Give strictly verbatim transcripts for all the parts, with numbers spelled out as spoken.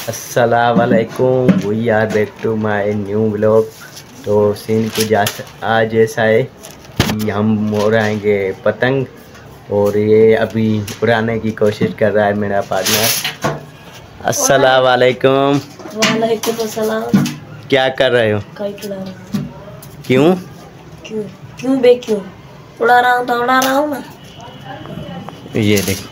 अस्सलाम वालेकुम, we are back to my new vlog. तो सीन कुछ आज ऐसा है कि हम उड़ाएंगे पतंग और ये अभी उड़ाने की कोशिश कर रहा है मेरा पार्टनर। अस्सलाम वालेकुम। वालेकुम अस्सलाम। क्या कर रहे हो? काइट उड़ा रहा हूँ। क्यों क्यों क्यों बे क्यों उड़ा रहा हूँ तो उड़ा रहा हूँ ना। ये देख।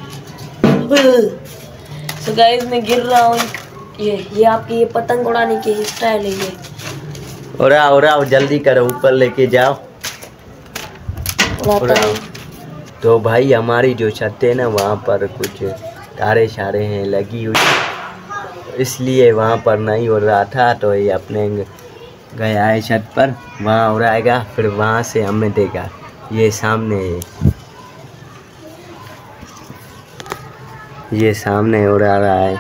तो गाइस मैं गिर रहा हूँ। ये ये आपकी ये पतंग उड़ाने की स्टाइल है ये। उड़ाओ उड़ाओ जल्दी करो, ऊपर लेके जाओ। उड़ाता हूँ। तो भाई हमारी जो छत है ना, वहाँ पर कुछ तारे शारे हैं लगी हुई, इसलिए वहाँ पर नहीं उड़ रहा था। तो ये अपने गया है छत पर, वहाँ उड़ाएगा, फिर वहाँ से हमें देगा। ये सामने है, ये सामने उड़ा रहा है।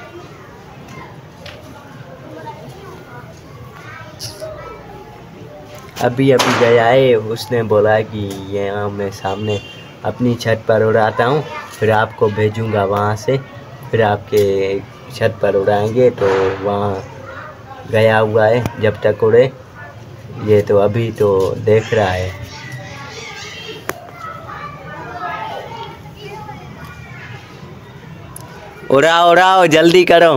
अभी अभी गया है, उसने बोला कि यहाँ मैं सामने अपनी छत पर उड़ाता हूँ, फिर आपको भेजूँगा वहाँ से, फिर आपके छत पर उड़ाएंगे। तो वहाँ गया हुआ है, जब तक उड़े। ये तो अभी तो देख रहा है। उड़ाओ उड़ाओ जल्दी करो।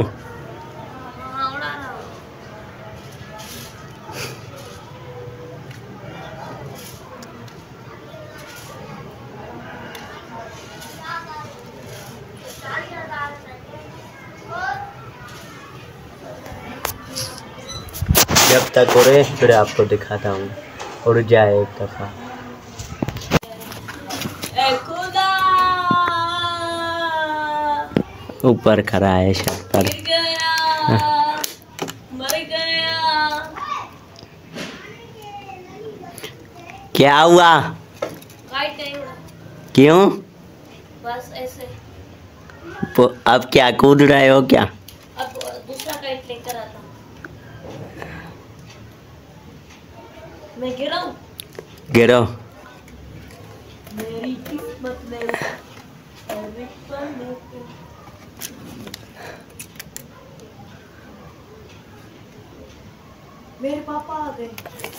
जब तक उड़े फिर आपको दिखाता हूँ। उड़ जाए एक दफ़ा। ऊपर खड़ा है छत पर। मर गया। क्या हुआ? काइट नहीं उड़ा। क्यों? बस ऐसे। अब क्या कूद रहे हो क्या? अब दूसरा काइट लेकर आता हूँ। मैं गिरा हूँ। गिरो। मेरी किस्मत में मेरे पापा आ गए।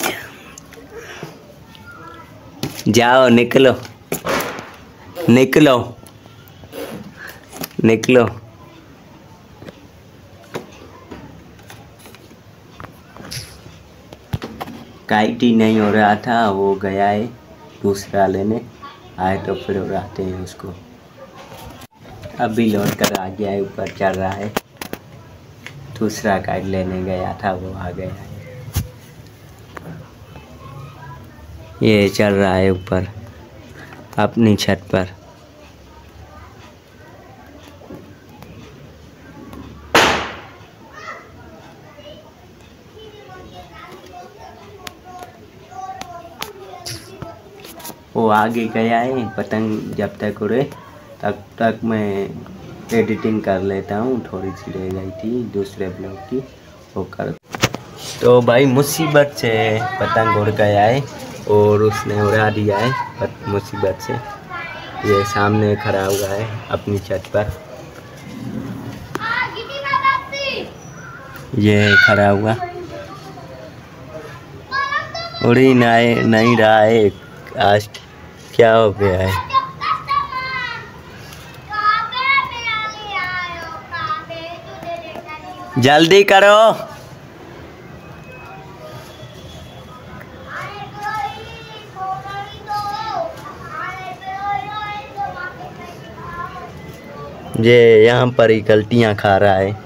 जाओ निकलो निकलो निकलो। काइट ही नहीं हो रहा था, वो गया है दूसरा लेने, आए तो फिर उड़ाते हैं उसको। अभी लौट कर आ गया है, ऊपर चढ़ रहा है। दूसरा काइट लेने गया था, वो आ गया है। ये चल रहा है ऊपर अपनी छत पर। वो आगे गया है, पतंग जब तक उड़े तब तक मैं एडिटिंग कर लेता हूँ। थोड़ी सी रह गई थी दूसरे ब्लॉग की, वो कर। तो भाई मुसीबत से पतंग उड़ गया है और उसने उड़ा दिया है मुसीबत से। ये सामने खड़ा हुआ है अपनी छत पर, ये खड़ा हुआ उड़ ही नहीं नहीं रहा है। आज क्या हो गया है? जल्दी करो। ये यहाँ पर ही गलतियाँ खा रहा है।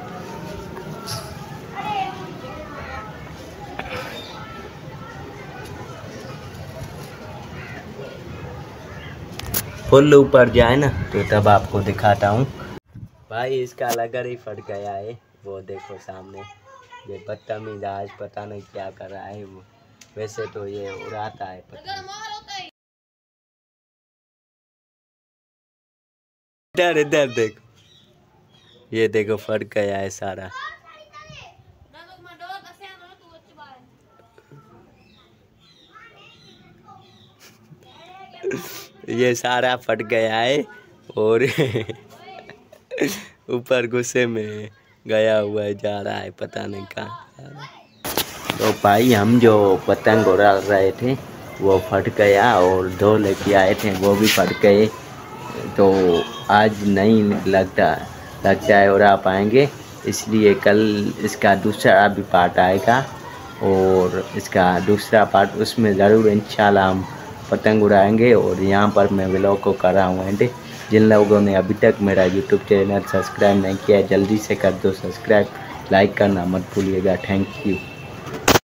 फुल ऊपर जाए ना तो तब आपको दिखाता हूँ। भाई इसका लगर ही फट गया है, वो देखो सामने। ये बदतमीज आज पता नहीं क्या कर रहा है वो। वैसे तो ये उड़ाता है पतंग। इधर इधर देखो, ये देखो फट गया है सारा। ये सारा फट गया है और ऊपर गुस्से में गया हुआ है, जा रहा है, पता नहीं कहाँ जा रहा है। तो भाई हम जो पतंग उड़ा रहे थे वो फट गया और दो लेके आए थे वो भी फट गए। तो आज नहीं लगता लगता है उड़ा पाएंगे, इसलिए कल इसका दूसरा भी पार्ट आएगा और इसका दूसरा पार्ट उसमें ज़रूर इंशाल्लाह हम पतंग उड़ाएंगे। और यहाँ पर मैं व्लॉग को कर रहा हूँ एंड। जिन लोगों ने अभी तक मेरा यूट्यूब चैनल सब्सक्राइब नहीं किया है जल्दी से कर दो सब्सक्राइब, लाइक करना मत भूलिएगा। Thank you.